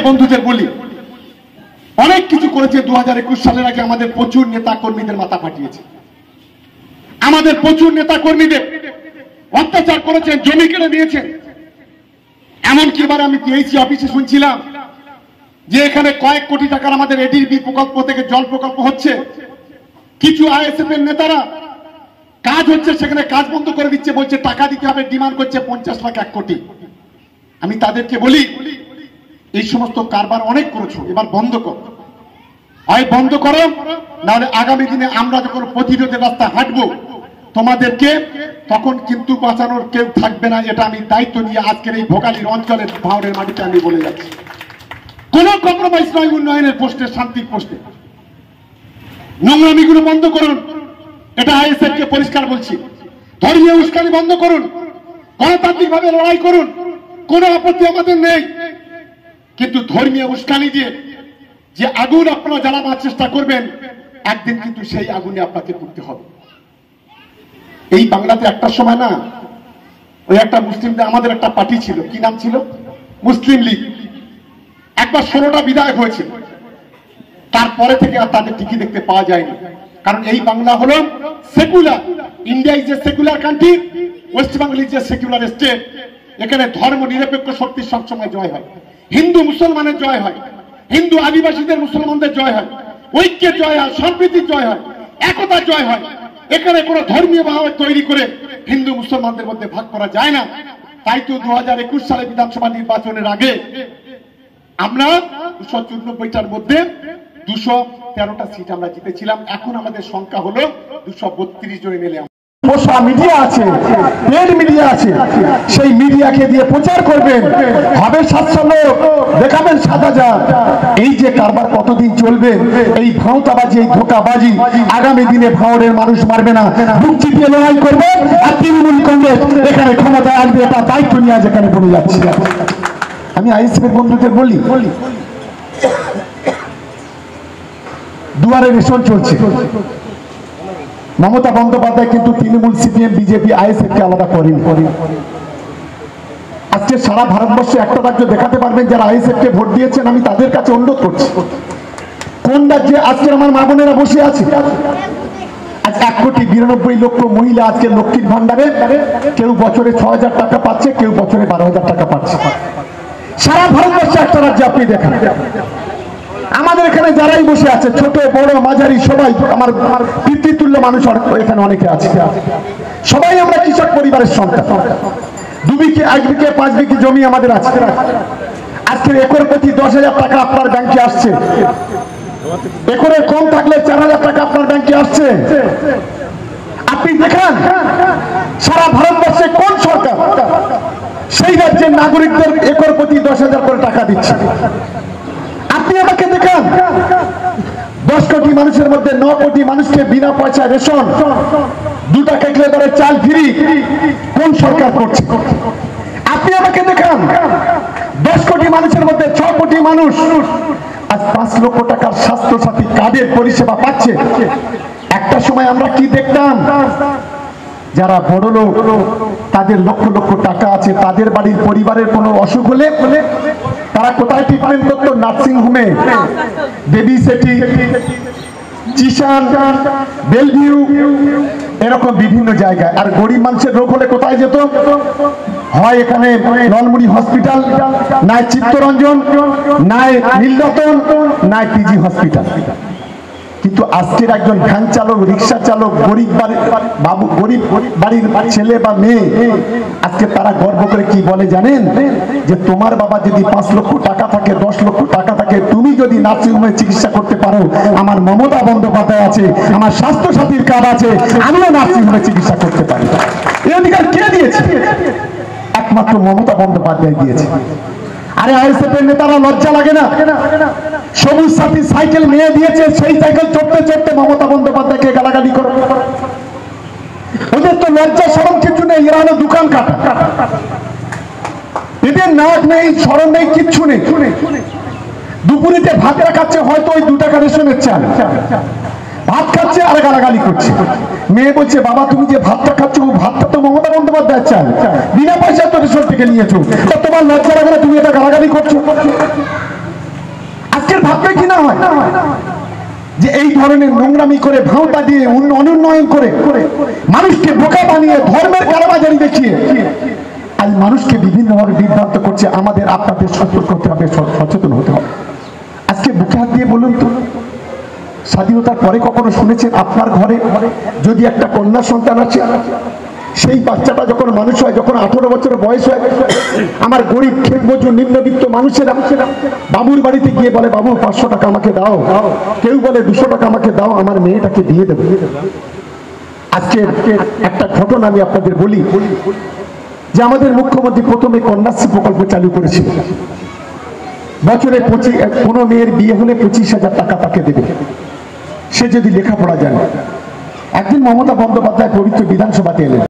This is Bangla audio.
বন্ধুদের বলি, অনেক কিছু করেছে। 2021 সালের আগে আমাদের প্রচুর নেতা কর্মীদের মাথা ফাটিয়েছে, আমাদের প্রচুর নেতা কর্মীদের অত্যাচার করেছেন, জমি কেড়ে নিয়েছেন। এমনকি এবার আমি পিএইচি অফিসে শুনছিলাম যে এখানে কয়েক কোটি টাকার আমাদের এডিবি প্রকল্প থেকে জল প্রকল্প হচ্ছে, কিছু আইএসএফ এর নেতারা কাজ হচ্ছে সেখানে কাজ বন্ধ করে দিচ্ছে, বলছে টাকা দিতে হবে, ডিমান্ড করছে 50 লাখ 1 কোটি। আমি তাদেরকে বলি, এই সমস্ত কারবার অনেক করেছো, এবার বন্ধ করো, হয় বন্ধ করো, নাহলে আগামী দিনে আমরা যখন প্রতিরোধের রাস্তা হাঁটবো তোমাদেরকে তখন কিন্তু বাঁচানোর কেউ থাকবে না। এটা আমি দায়িত্ব নিয়ে আজকের এই ভোগালীর অঞ্চলের ভাওরের মাটিতে আমি বলে যাচ্ছি। কোন কম্প্রোমাইজ নয় উন্নয়নের পোস্টে, শান্তির পোস্টে। নোংরামিগুলো বন্ধ করুন, এটা আইএসএফ কে পরিষ্কার বলছি। ধর্মীয় উস্কানি বন্ধ করুন, গণতান্ত্রিক ভাবে লড়াই করুন, কোনো আপত্তি আমাদের নেই। কিন্তু ধর্মীয় উস্কানি দিয়ে যে আগুন আপনারা জ্বালাবার চেষ্টা করবেন, একদিন কিন্তু সেই আগুনে আপনাকে পুড়তে হবে। এই বাংলাতে একটা সময় না, ওই একটা মুসলিমদের আমাদের একটা পার্টি ছিল, কি নাম ছিল, মুসলিম লীগ। একবার 16টা বিধায়ক হয়েছে, তারপরে থেকে আর তাদের টিকি দেখতে পাওয়া যায়নি। কারণ এই বাংলা হলো secular, India is a secular country, West Bengal is a secular state. এখানে ধর্ম নিরপেক্ষ শক্তির সবসময় জয় হয়, হিন্দু মুসলমানের জয় হয়, হিন্দু আদিবাসীদের মুসলমানদের জয় হয়, ঐক্যের জয় হয়, সম্প্রীতির জয় হয়, একতার জয় হয়। এখানে কোন ধর্মীয় ভাবে তৈরি করে হিন্দু মুসলমানদের মধ্যে ভাগ করা যায় না। তাই তো 2021 সালে বিধানসভা নির্বাচনের আগে আমরা 294টার মধ্যে 213টা সিট আমরা জিতেছিলাম। এখন আমাদের সংখ্যা হলো 232 জন এমএলএ। পোষা মিডিয়া আছে, পেড মিডিয়া আছে, সেই মিডিয়াকে দিয়ে প্রচার করবেন, হবে 700 লোক, দেখাবেন 7000। এই যে কারবার কতদিন চলবে, এই ভাঁওতাবাজি, এই ধোঁকাবাজি, আগামী দিনে ভাঁড়ের মানুষ মারবে না, বুক চিপিয়ে লড়াই করবে। আর তৃণমূল কংগ্রেস এখানে ক্ষমতায় আসবে, এটা দায়িত্ব নিয়ে আজ এখানে বলে যাচ্ছে। আমি আইএসএফ এর বন্ধুদের বলি, দুয়ারে রেশন চলছে। মমতা বন্দ্যোপাধ্যায় কিন্তু তৃণমূল, সিপিএম, বিজেপি, আইএসএফ কে আলাদা করেন। আজকে সারা ভারতবর্ষে একটা রাজ্য দেখাতে পারবেন যারা আইএসএফ কে ভোট দিয়েছেন? আমি তাদের কাছে অনুরোধ করছি, কোন রাজ্যে আজকে আমার মা বোনেরা বসে আছে? আজ 1,92,00,000 মহিলা আজকে লক্ষ্মীর ভান্ডারে কেউ বছরে 6,000 টাকা পাচ্ছে, কেউ বছরে 12,000 টাকা পাচ্ছে। সারা ভারতবর্ষে একটা রাজ্যে আপনি দেখেন। আমাদের এখানে যারাই বসে আছে, ছোট বড় মাঝারি সবাই আমার পিতৃতুল্য মানুষ এখানে অনেকে আছে। সবাই আমরা কৃষক পরিবারের সন্তান। 2 বিঘে 1 বিঘে 5 বিঘে জমি আমাদের আছে। আজকে একর প্রতি 10,000 টাকা আপনার ব্যাংকে আসছে, একরে কম থাকলে 4,000 টাকা আপনার ব্যাংকে আসছে। আপনি দেখান সারা ভারতবর্ষে কোন সরকার সেই রাজ্যের নাগরিকদের একর প্রতি 10,000 করে টাকা দিচ্ছে? আপনি আমাকে দেখান 10 কোটি মানুষের মধ্যে 9 কোটি মানুষকে বিনা পয়সা রেশন, 2 টাকা করে চাল ফ্রি কোন সরকার করছে? আপনি আমাকে দেখান 10 কোটি মানুষের মধ্যে 6 কোটি মানুষ আজ 5 লক্ষ টাকার স্বাস্থ্য সাথী কার্ডের পরিষেবা পাচ্ছে। একটা সময় আমরা কি দেখতাম, যারা বড় লোক তাদের লক্ষ লক্ষ টাকা আছে, তাদের বাড়ির পরিবারের কোনো অসুখ হলে তারা কোথায় ট্রিটমেন্ট করতো? নার্সিং হোমে, বেবি সিটি, চিশান, বেলভিউ, এরকম বিভিন্ন জায়গায়। আর গরিব মানুষের রোগ হলে কোথায় যেত? হয় এখানে নলমুড়ি হসপিটাল, নাই চিত্তরঞ্জন, নাই নীলরতন, নাই পিজি হসপিটাল। কিন্তু আজকের একজন ভ্যান চালক, রিক্সা চালক, গরিব বাড়ির ছেলে বা মেয়ে, আজকে তারা গর্ব করে কি বলে জানেন? যে তোমার বাবা যদি 5 লক্ষ টাকা থাকে, 10 লক্ষ টাকা থাকে, তুমি যদি নার্সিংহোমে চিকিৎসা করতে পারো, আমার মমতা বন্দ্যোপাধ্যায় আছে, আমার স্বাস্থ্য সাথীর কার্ড আছে, আমিও নার্সিংহোমে চিকিৎসা করতে পারি। এই অধিকার কে দিয়েছে? একমাত্র মমতা বন্দ্যোপাধ্যায় দিয়েছে। আরে আইএসএফ এর নেতারা লজ্জা লাগে না? সবুজ সাথী সাইকেল মেয়ে দিয়েছে, সেই সাইকেল চড়তে চড়তে মমতা বন্দ্যোপাধ্যায়কে গালাগালি করো। ওদের তো লজ্জা সরম কিছু নেই, এরা হলো দোকান কাটা। এদের নাক নেই, শরম নেই, কিচ্ছু নেই। দুপুরিতে ভাতটা খাচ্ছে হয়তো ওই 2 টাকা রেশনের চাল, ভাত খাচ্ছে আর গালাগালি করছে। মেয়ে বলছে বাবা তুমি যে ভাতটা খাচ্ছ, ভাতটা তো মমতা বন্দ্যোপাধ্যায়ের চাল, বিনা পয়সা তো রেশন থেকে নিয়েছো, তো তোমার লজ্জা লাগে না? তুমি এটা গালাগালি করছো। এই ধরনের নোংরামি করে ভাঁওতা দিয়ে অনুন্নয়ন করে মানুষকে বোকা বানিয়ে ধর্মের কারবাজারি দেখিয়ে আজ মানুষকে বিভিন্নভাবে বিভ্রান্ত করছে। আমাদের আপনাদের সতর্ক হতে হবে, সচেতন হতে হবে। আজকে বুকে হাত দিয়ে বলুন তো, স্বাধীনতার পরে কখনো শুনেছেন আপনার ঘরে যদি একটা কন্যা সন্তান আছে, সেই বাচ্চাটা যখন মানুষ হয়, যখন 18 বছর বয়স হয়, আমার গরিব খেত মজুর নিম্নবিত্ত মানুষেরা বাবুর বাড়িতে গিয়ে বলে, বাবু 500 টাকা আমাকে দাও, কেউ বলে 200 টাকা আমাকে দাও, আমার মেয়েটাকে দিয়ে দেবো। আজকে একটা ঘটনা আমি আপনাদের বলি, যে আমাদের মুখ্যমন্ত্রী প্রথমে কন্যাশ্রী প্রকল্প চালু করেছিল। বছরে কোনো মেয়ের বিয়ে হলে 25,000 টাকা তাকে দেবে, সে যদি লেখাপড়া জানে। একদিন মমতা বন্দ্যোপাধ্যায় পবিত্র বিধানসভাতে এলেন।